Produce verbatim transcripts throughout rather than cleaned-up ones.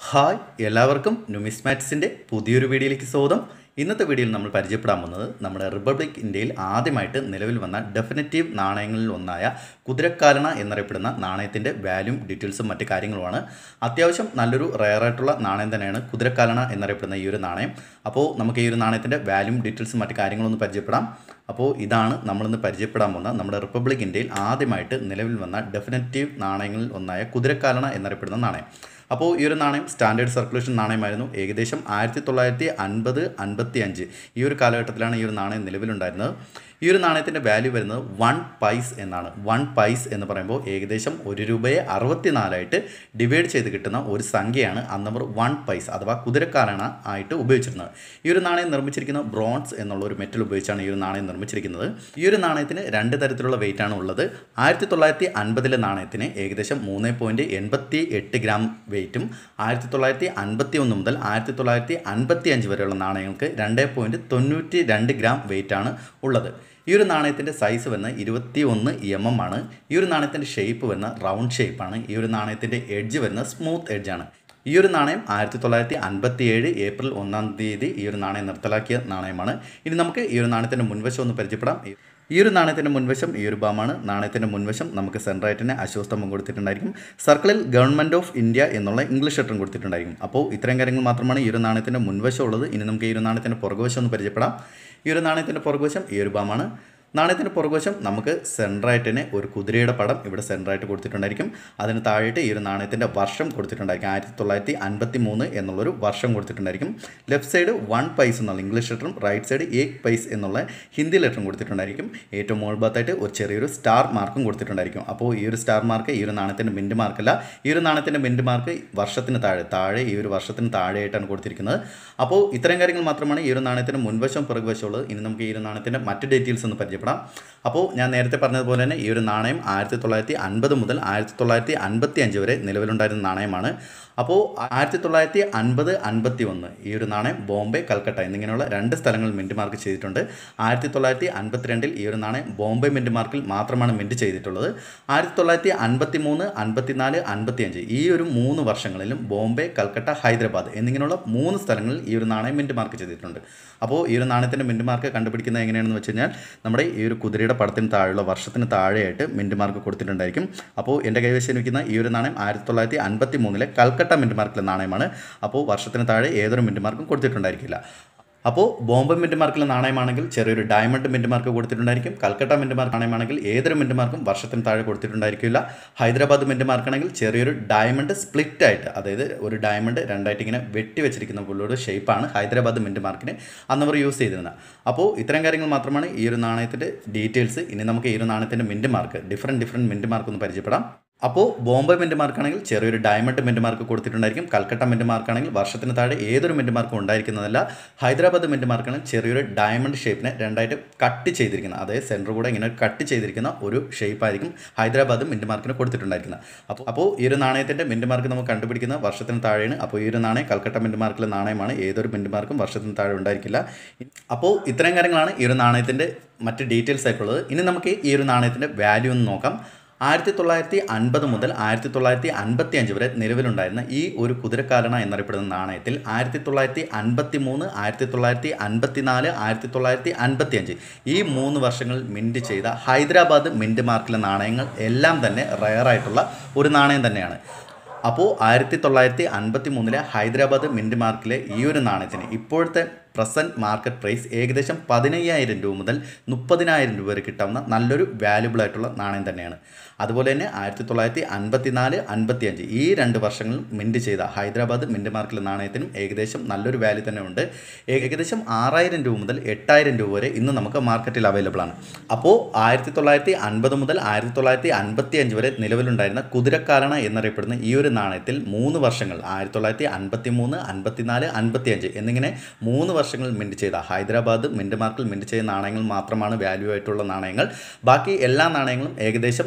Hi എല്ലാവർക്കും ന്യൂമിസ്മാറ്റിക്സിൻ്റെ പുതിയൊരു വീഡിയോയിലേക്ക് സ്വാഗതം. ഇന്നത്തെ വീഡിയോയിൽ നമ്മൾ പരിചയപ്പെടാൻ പോകുന്നത് നമ്മുടെ റിപ്പബ്ലിക് ഇന്ത്യയിൽ ആദ്യമായിട്ട് നിലവിൽ വന്ന ഡെഫിനറ്റീവ് നാണയങ്ങളിൽ ഒന്നായ കുതിരക്കാലണ എന്നറിയപ്പെടുന്ന നാണയത്തിൻ്റെ വാല്യൂം ഡീറ്റെയിൽസും മറ്റു കാര്യങ്ങളുമാണ്. അത്യാവശ്യം നല്ലൊരു റെയറായിട്ടുള്ള നാണയം തന്നെയാണ് കുതിരക്കാലണ എന്നറിയപ്പെടുന്ന ഈ ഒരു നാണയം. അപ്പോൾ നമുക്ക് ഈ ഒരു നാണയത്തിൻ്റെ വാല്യൂം ഡീറ്റെയിൽസും മറ്റു കാര്യങ്ങളൊന്ന് പരിചയപ്പെടാം. അപ്പോൾ ഇതാണ് നമ്മളിന്ന് പരിചയപ്പെടാൻ പോകുന്ന നമ്മുടെ റിപ്പബ്ലിക് ഇന്ത്യയിൽ ആദ്യമായിട്ട് നിലവിൽ വന്ന ഡെഫിനറ്റീവ് നാണയങ്ങളിൽ ഒന്നായ കുതിരക്കാലണ എന്നറിയപ്പെടുന്ന നാണയം. അപ്പോൾ ഈ ഒരു നാണയം സ്റ്റാൻഡേർഡ് സർക്കുലേഷൻ നാണയമായിരുന്നു. ഏകദേശം ആയിരത്തി തൊള്ളായിരത്തി അൻപത് അൻപത്തി അഞ്ച് ഈ ഒരു കാലഘട്ടത്തിലാണ് ഈ ഒരു നാണയം നിലവിലുണ്ടായിരുന്നത്. ഈ ഒരു നാണയത്തിൻ്റെ വാല്യൂ വരുന്നത് വൺ പൈസ് എന്നാണ്. വൺ പൈസ് എന്ന് പറയുമ്പോൾ ഏകദേശം ഒരു രൂപയെ അറുപത്തി നാലായിട്ട് ഡിവൈഡ് ചെയ്ത് കിട്ടുന്ന ഒരു സംഖ്യയാണ് അന്നവർ വൺ പൈസ് അഥവാ കുതിരക്കാലണ ആയിട്ട് ഉപയോഗിച്ചിരുന്നത്. ഈ ഒരു നാണയം നിർമ്മിച്ചിരിക്കുന്ന ബ്രോൺസ് എന്നുള്ള ഒരു മെറ്റൽ ഉപയോഗിച്ചാണ് ഈ ഒരു നാണയം നിർമ്മിച്ചിരിക്കുന്നത്. ഈ ഒരു നാണയത്തിന് രണ്ട് തരത്തിലുള്ള വെയിറ്റ് ആണ് ഉള്ളത്. ആയിരത്തി തൊള്ളായിരത്തി അൻപതിലെ നാണയത്തിന് ഏകദേശം മൂന്ന് പോയിൻറ്റ് എൺപത്തി എട്ട് ഗ്രാം വെയിറ്റും ആയിരത്തി തൊള്ളായിരത്തി അൻപത്തി ഒന്ന് മുതൽ ആയിരത്തി തൊള്ളായിരത്തി അൻപത്തി അഞ്ച് വരെയുള്ള നാണയങ്ങൾക്ക് രണ്ട് പോയിൻറ്റ് തൊണ്ണൂറ്റി രണ്ട് ഗ്രാം വെയിറ്റാണ് ഉള്ളത്. ഈ ഒരു നാണയത്തിൻ്റെ സൈസ് വരുന്ന ഇരുപത്തി ഒന്ന് എം എം ആണ്. ഈ ഒരു നാണയത്തിൻ്റെ ഷേപ്പ് വരുന്ന റൗണ്ട് ഷേപ്പാണ്. ഈ ഒരു നാണയത്തിൻ്റെ എഡ്ജ് വരുന്ന സ്മൂത്ത് എഡ്ജാണ്. ഈ ഒരു നാണയം ആയിരത്തി തൊള്ളായിരത്തി അൻപത്തി ഏഴ് ഏപ്രിൽ ഒന്നാം തീയതി ഈ ഒരു നാണയം നിർത്തലാക്കിയ നാണയമാണ്. ഇനി നമുക്ക് ഈ ഒരു നാണയത്തിൻ്റെ മുൻവശം ഒന്ന് പരിചയപ്പെടാം. ഈ ഒരു നാണയത്തിൻ്റെ മുൻവശം ഈ ഒരു ഭാഗമാണ്. നാണയത്തിൻ്റെ മുൻവശം നമുക്ക് സെൻട്രായിട്ടിന് അശോസ്തംഭം കൊടുത്തിട്ടുണ്ടായിരിക്കും. സർക്കിളിൽ ഗവൺമെൻറ് ഓഫ് ഇന്ത്യ എന്നുള്ള ഇംഗ്ലീഷ് ലെറ്ററും കൊടുത്തിട്ടുണ്ടായിരിക്കും. അപ്പോൾ ഇത്രയും കാര്യങ്ങൾ മാത്രമാണ് ഈ ഒരു നാണയത്തിൻ്റെ മുൻവശം ഉള്ളത്. ഇനി നമുക്ക് ഈ ഒരു നാണയത്തിൻ്റെ പുറകുവശം ഒന്ന് പരിചയപ്പെടാം. ഈ ഒരു നാണയത്തിൻ്റെ പുറകുവശം ഈ ഒരു ഭാഗമാണ്. നാണയത്തിൻ്റെ പുറകുവശം നമുക്ക് സെൻട്രായിട്ടിന് ഒരു കുതിരയുടെ പടം ഇവിടെ സെൻട്രായിട്ട് കൊടുത്തിട്ടുണ്ടായിരിക്കും. അതിന് താഴെയിട്ട് ഈ ഒരു നാണയത്തിൻ്റെ വർഷം കൊടുത്തിട്ടുണ്ടായിരിക്കും. ആയിരത്തി തൊള്ളായിരത്തി അൻപത്തി മൂന്ന് എന്നുള്ളൊരു വർഷം കൊടുത്തിട്ടുണ്ടായിരിക്കും. ലെഫ്റ്റ് സൈഡ് വൺ പൈസ് എന്നുള്ള ഇംഗ്ലീഷ് ലെറ്ററും റൈറ്റ് സൈഡ് ഏക് പൈസ് എന്നുള്ള ഹിന്ദി ലെറ്ററും കൊടുത്തിട്ടുണ്ടായിരിക്കും. ഏറ്റവും മുകൾ ഭാഗത്തായിട്ട് ഒരു ചെറിയൊരു സ്റ്റാർ മാർക്കും കൊടുത്തിട്ടുണ്ടായിരിക്കും. അപ്പോൾ ഈ ഒരു സ്റ്റാർ മാർക്ക് ഈ ഒരു നാണയത്തിൻ്റെ മിൻറ്റ് മാർക്കല്ല. ഈ ഒരു നാണയത്തിൻ്റെ മിൻറ്റ് മാർക്ക് വർഷത്തിന് താഴെ താഴെ ഈ ഒരു വർഷത്തിന് താഴെയായിട്ടാണ് കൊടുത്തിരിക്കുന്നത്. അപ്പോൾ ഇത്തരം കാര്യങ്ങൾ മാത്രമാണ് ഈ ഒരു നാണയത്തിൻ്റെ മുൻവശം പുറകുവശം ഉള്ളത്. ഇനി നമുക്ക് ഈ ഒരു നാണയത്തിൻ്റെ മറ്റ് ഡീറ്റെയിൽസ് ഒന്ന് പരിചയപ്പെടാം. അപ്പോൾ ഞാൻ നേരത്തെ പറഞ്ഞതുപോലെ തന്നെ ഈ ഒരു നാണയം ആയിരത്തി തൊള്ളായിരത്തി അൻപത് മുതൽ ആയിരത്തി തൊള്ളായിരത്തി അൻപത്തി അഞ്ച് വരെ നിലവിലുണ്ടായിരുന്ന നാണയമാണ്. അപ്പോൾ ആയിരത്തി തൊള്ളായിരത്തി അൻപത് അൻപത്തി ഒന്ന് ഈ ഒരു നാണയം ബോംബെ, കൽക്കട്ട എന്നിങ്ങനെയുള്ള രണ്ട് സ്ഥലങ്ങളിൽ മിൻറ്റ് മാർക്ക് ചെയ്തിട്ടുണ്ട്. ആയിരത്തി തൊള്ളായിരത്തി അൻപത്തിരണ്ടിൽ ഈ ഒരു നാണയം ബോംബെ മിൻറ്റ് മാർക്കിൽ മാത്രമാണ് മിൻറ്റ് ചെയ്തിട്ടുള്ളത്. ആയിരത്തി തൊള്ളായിരത്തി അൻപത്തി മൂന്ന് അൻപത്തിനാല് അൻപത്തി അഞ്ച് ഈ ഒരു മൂന്ന് വർഷങ്ങളിലും ബോംബെ, കൽക്കട്ട, ഹൈദരാബാദ് എന്നിങ്ങനെയുള്ള മൂന്ന് സ്ഥലങ്ങളിൽ ഈ ഒരു നാണയം മിൻറ്റ് മാർക്ക് ചെയ്തിട്ടുണ്ട്. അപ്പോൾ ഈ ഒരു നാണയത്തിൻ്റെ മിൻറ്റ് മാർക്ക് കണ്ടുപിടിക്കുന്നത് എങ്ങനെയാണെന്ന് വെച്ച് കഴിഞ്ഞാൽ നമ്മുടെ ഈ ഒരു കുതിരയുടെ പടത്തിന് താഴെയുള്ള വർഷത്തിന് താഴെയായിട്ട് മിൻറ്റ് മാർക്ക് കൊടുത്തിട്ടുണ്ടായിരിക്കും. അപ്പോൾ എൻ്റെ കൈവശം ഇരിക്കുന്ന ഈ ഒരു നാണയം ആയിരത്തി തൊള്ളായിരത്തി അൻപത്തി മൂന്നിലെ കൽക്കട്ട മിൻറ്റ് മാർക്കിലെ നാണയമാണ്. അപ്പോൾ വർഷത്തിന് താഴെ ഏതൊരു മിൻറ്റ് മാർക്കും കൊടുത്തിട്ടുണ്ടായിരിക്കില്ല. അപ്പോൾ ബോംബെ മിൻറ്റ് മാർക്കിലെ നാണയമാണെങ്കിൽ ചെറിയൊരു ഡയമണ്ട് മിൻറ്റ് മാർക്ക് കൊടുത്തിട്ടുണ്ടായിരിക്കും. കൽക്കട്ട മിൻറ്റ് മാർക്ക് നാണയമാണെങ്കിൽ ഏതൊരു മിൻറ്റ് മാർക്കും വർഷത്തിന് താഴെ കൊടുത്തിട്ടുണ്ടായിരിക്കില്ല. ഹൈദരാബാദ് മിൻറ്റ് മാർക്കാണെങ്കിൽ ചെറിയൊരു ഡയമണ്ട് സ്പ്ലിറ്റ് ആയിട്ട്, അതായത് ഒരു ഡയമണ്ട് രണ്ടായിട്ട് ഇങ്ങനെ വെട്ടി വെച്ചിരിക്കുന്ന പോലൊരു ഷേപ്പാണ് ഹൈദരാബാദ് മിൻറ്റ് മാർക്കിന് അന്നവർ യൂസ് ചെയ്തിരുന്നത്. അപ്പോൾ ഇത്തരം കാര്യങ്ങൾ മാത്രമാണ് ഈ ഒരു നാണയത്തിൻ്റെ ഡീറ്റെയിൽസ്. ഇനി നമുക്ക് ഈ ഒരു നാണയത്തിൻ്റെ mint mark different different mint mark ഒന്ന് പരിചയപ്പെടാം. അപ്പോൾ ബോംബെ മിൻറ്റ് മാർക്കാണെങ്കിൽ ചെറിയൊരു ഡയമണ്ട് മിൻറ്റ് മാർക്ക് കൊടുത്തിട്ടുണ്ടായിരിക്കും. കൽക്കട്ട മിൻറ്റ് മാർക്കാണെങ്കിൽ വർഷത്തിന് താഴെ ഏതൊരു മിൻറ്റ് മാർക്കും ഉണ്ടായിരിക്കുന്നതല്ല. ഹൈദരാബാദ് മിൻറ്റ് മാർക്കാണെങ്കിൽ ചെറിയൊരു ഡയമണ്ട് ഷേപ്പിനെ രണ്ടായിട്ട് കട്ട് ചെയ്തിരിക്കുന്ന, അതായത് സെൻറ്റർ കൂടെ ഇങ്ങനെ കട്ട് ചെയ്തിരിക്കുന്ന ഒരു ഷേപ്പായിരിക്കും ഹൈദരാബാദ് മിൻറ്റ് മാർക്കിന് കൊടുത്തിട്ടുണ്ടായിരിക്കുന്നത്. അപ്പോൾ അപ്പോൾ ഈ ഒരു നാണയത്തിൻ്റെ മിൻറ്റ് മാർക്ക് നമുക്ക് കണ്ടുപിടിക്കുന്ന വർഷത്തിന് താഴെയാണ്. അപ്പോൾ ഈ ഒരു നാണയം കൽക്കട്ട മിൻറ്റ് മാർക്കിലെ നാണയമാണ്. ഏതൊരു മിൻറ്റ് മാർക്കും വർഷത്തിന് താഴെ ഉണ്ടായിരിക്കില്ല. അപ്പോൾ ഇത്രയും കാര്യങ്ങളാണ് ഈ ഒരു നാണയത്തിൻ്റെ മറ്റ് ഡീറ്റെയിൽസ് ആയിട്ടുള്ളത്. ഇനി നമുക്ക് ഈ ഒരു നാണയത്തിൻ്റെ വാല്യൂ ഒന്ന് നോക്കാം. ആയിരത്തി തൊള്ളായിരത്തി അൻപത് മുതൽ ആയിരത്തി തൊള്ളായിരത്തി അൻപത്തി അഞ്ച് വരെ നിലവിലുണ്ടായിരുന്ന ഈ ഒരു കുതിരക്കാലണ എന്നറിയപ്പെടുന്ന നാണയത്തിൽ ആയിരത്തി തൊള്ളായിരത്തി അൻപത്തി മൂന്ന് ആയിരത്തി തൊള്ളായിരത്തി അൻപത്തി നാല് ആയിരത്തി തൊള്ളായിരത്തി അൻപത്തി അഞ്ച് ഈ മൂന്ന് വർഷങ്ങളിൽ മിൻറ്റ് ചെയ്ത ഹൈദരാബാദ് മിൻറ്റ് മാർക്കിലെ നാണയങ്ങൾ എല്ലാം തന്നെ റയറായിട്ടുള്ള ഒരു നാണയം തന്നെയാണ്. അപ്പോൾ ആയിരത്തി തൊള്ളായിരത്തി അൻപത്തി മൂന്നിലെ ഹൈദരാബാദ് മിൻറ്റ് മാർക്കിലെ ഈ ഒരു നാണയത്തിന് ഇപ്പോഴത്തെ പ്രസൻറ്റ് മാർക്കറ്റ് പ്രൈസ് ഏകദേശം പതിനയ്യായിരം രൂപ മുതൽ മുപ്പതിനായിരം രൂപ വരെ കിട്ടാവുന്ന നല്ലൊരു വാല്യുബിൾ ആയിട്ടുള്ള നാണയം തന്നെയാണ്. അതുപോലെ തന്നെ ആയിരത്തി തൊള്ളായിരത്തി അൻപത്തി നാല് അൻപത്തി അഞ്ച് ഈ രണ്ട് വർഷങ്ങളിൽ മിൻറ്റ് ചെയ്ത ഹൈദരാബാദ് മിൻറ്റ് മാർക്കിലെ നാണയത്തിനും ഏകദേശം നല്ലൊരു വാല്യൂ തന്നെ ഉണ്ട്. ഏകദേശം ആറായിരം രൂപ മുതൽ എട്ടായിരം രൂപ വരെ ഇന്ന് നമുക്ക് മാർക്കറ്റിൽ അവൈലബിൾ ആണ്. അപ്പോൾ ആയിരത്തി തൊള്ളായിരത്തി അൻപത് മുതൽ ആയിരത്തി തൊള്ളായിരത്തി അൻപത്തി അഞ്ച് വരെ നിലവിലുണ്ടായിരുന്ന കുതിരക്കാലണ എന്നറിയപ്പെടുന്ന ഈ ഒരു നാണയത്തിൽ മൂന്ന് വർഷങ്ങൾ ആയിരത്തി തൊള്ളായിരത്തി അൻപത്തി മൂന്ന് അൻപത്തിനാല് അൻപത്തി അഞ്ച് എന്നിങ്ങനെ മൂന്ന് വർഷങ്ങളിൽ മിൻറ്റ് ചെയ്ത ഹൈദരാബാദ് മിൻറ്റ് മാർക്കിൽ മിൻറ്റ് ചെയ്ത നാണയങ്ങൾ മാത്രമാണ് വാല്യൂ ആയിട്ടുള്ള നാണയങ്ങൾ. ബാക്കി എല്ലാ നാണയങ്ങളും ഏകദേശം ഒരു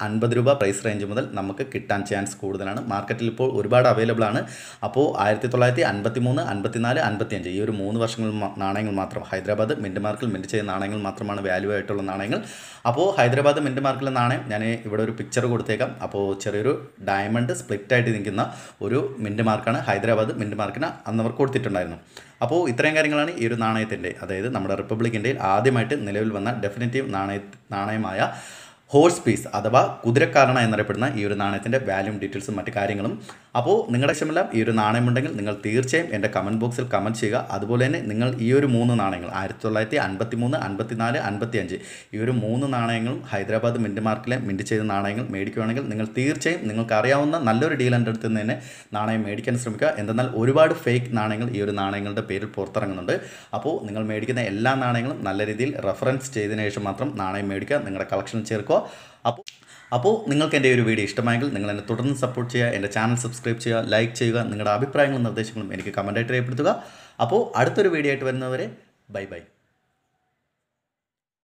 അൻപത് രൂപ പ്രൈസ് റേഞ്ച് മുതൽ നമുക്ക് കിട്ടാൻ ചാൻസ് കൂടുതലാണ്. മാർക്കറ്റിൽ ഇപ്പോൾ ഒരുപാട് അവൈലബിൾ ആണ്. അപ്പോൾ ആയിരത്തി തൊള്ളായിരത്തി അൻപത്തി മൂന്ന് അൻപത്തിനാല് അൻപത്തിയഞ്ച് ഈ ഒരു മൂന്ന് വർഷങ്ങൾ നാണയങ്ങൾ മാത്രം ഹൈദരാബാദ് മിൻറ്റ് മാർക്കിൽ മിൻറ്റ് ചെയ്ത നാണയങ്ങൾ മാത്രമാണ് വാല്യൂ ആയിട്ടുള്ള നാണയങ്ങൾ. അപ്പോൾ ഹൈദരാബാദ് മിൻറ്റ് മാർക്കിലെ നാണയം ഞാൻ ഇവിടെ ഒരു പിക്ചർ കൊടുത്തേക്കാം. അപ്പോൾ ചെറിയൊരു ഡയമണ്ട് സ്പ്ലിറ്റ് ആയിട്ട് നിൽക്കുന്ന ഒരു മിൻറ്റ് മാർക്കാണ് ഹൈദരാബാദ് മിൻറ്റ് മാർക്കിന് അന്ന് അവർ കൊടുത്തിട്ടുണ്ടായിരുന്നു. അപ്പോൾ ഇത്രയും കാര്യങ്ങളാണ് ഈ ഒരു നാണയത്തിൻ്റെ, അതായത് നമ്മുടെ റിപ്പബ്ലിക് ഇന്ത്യയിൽ ആദ്യമായിട്ട് നിലവിൽ വന്ന ഡെഫിനറ്റീവ് നാണയ നാണയമായ ഹോഴ്സ് പീസ് അഥവാ കുതിരക്കാരണ എന്നറിയപ്പെടുന്ന ഈ ഒരു നാണയത്തിൻ്റെ വാല്യൂം ഡീറ്റെയിൽസും മറ്റു കാര്യങ്ങളും. അപ്പോൾ നിങ്ങളുടെ ഇഷ്ടമെല്ലാം ഈ ഒരു നാണയമുണ്ടെങ്കിൽ നിങ്ങൾ തീർച്ചയായും എൻ്റെ കമൻറ്റ് ബോക്സിൽ കമൻറ്റ് ചെയ്യുക. അതുപോലെ തന്നെ നിങ്ങൾ ഈ ഒരു മൂന്ന് നാണയങ്ങൾ ആയിരത്തി തൊള്ളായിരത്തി അൻപത്തി മൂന്ന് അൻപത്തിനാല് അൻപത്തി അഞ്ച് ഈ ഒരു മൂന്ന് നാണയങ്ങളും ഹൈദരാബാദ് മിൻറ്റ് മാർക്കിലെ മിൻറ്റ് ചെയ്ത നാണയങ്ങൾ മേടിക്കുകയാണെങ്കിൽ നിങ്ങൾ തീർച്ചയായും നിങ്ങൾക്ക് അറിയാവുന്ന നല്ലൊരു ഡീലറിൻ്റെ അടുത്ത് നിന്ന് തന്നെ നാണയം മേടിക്കാൻ ശ്രമിക്കുക. എന്തെന്നാൽ ഒരുപാട് ഫേക്ക് നാണയങ്ങൾ ഈ ഒരു നാണയങ്ങളുടെ പേരിൽ പുറത്തിറങ്ങുന്നുണ്ട്. അപ്പോൾ നിങ്ങൾ മേടിക്കുന്ന എല്ലാ നാണയങ്ങളും നല്ല രീതിയിൽ റെഫറൻസ് ചെയ്തതിനു ശേഷം മാത്രം നാണയം മേടിക്കുക, നിങ്ങളുടെ കളക്ഷൻ ചേർക്കുക. അപ്പോൾ അപ്പോൾ നിങ്ങൾക്ക് എൻ്റെ ഒരു വീഡിയോ ഇഷ്ടമായെങ്കിൽ നിങ്ങൾ എന്നെ തുടർന്ന് സപ്പോർട്ട് ചെയ്യുക, എൻ്റെ ചാനൽ സബ്സ്ക്രൈബ് ചെയ്യുക, ലൈക്ക് ചെയ്യുക, നിങ്ങളുടെ അഭിപ്രായങ്ങളും നിർദ്ദേശങ്ങളും എനിക്ക് കമൻറ്റായിട്ട് രേഖപ്പെടുത്തുക. അപ്പോൾ അടുത്തൊരു വീഡിയോ ആയിട്ട് വരുന്നവരെ ബൈ ബൈ.